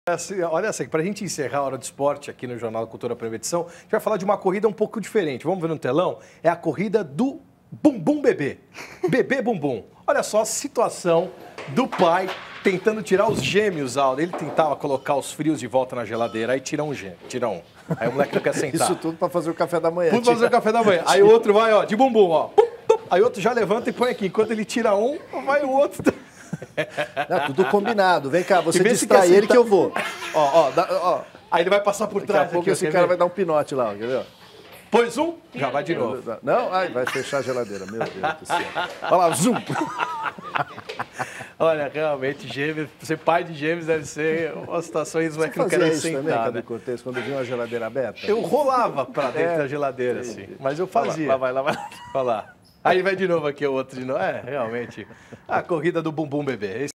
Olha assim, para a gente encerrar a hora de esporte aqui no Jornal Cultura Pré-Edição, a gente vai falar de uma corrida um pouco diferente. Vamos ver no telão? É a corrida do bumbum bebê. Bebê bumbum. Olha só a situação do pai tentando tirar os gêmeos. Ele tentava colocar os frios de volta na geladeira, aí tira um gêmeo, tira um. Aí o moleque não quer sentar. Isso tudo para fazer o café da manhã. Tudo para fazer o café da manhã. Aí o outro vai, ó, de bumbum, ó. Aí o outro já levanta e põe aqui. Enquanto ele tira um, vai o outro. Não, tudo combinado. Vem cá, você distrai ele que eu vou. Ó. Aí ele vai passar por trás. Daqui a pouco esse cara vai dar um pinote lá, quer ver? Pôs um, já vai de novo. Não, ai, vai fechar a geladeira, meu Deus do céu. Olha lá, zoom. Olha, realmente, gêmeos, ser pai de gêmeos deve ser uma situação que não querem sentar, também, né? Cadu Cortez, quando viu uma geladeira aberta? Eu rolava pra dentro da geladeira, assim, mas eu fazia. Lá vai. Olha lá. Aí vai de novo aqui o outro de novo. É, realmente, a corrida do bumbum bebê.